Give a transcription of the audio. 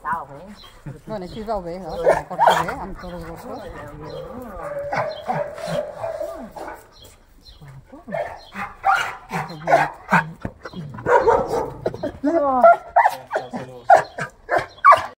Bueno, així es veu bé, no? Se porta bé amb tots els gossos. Que bonic.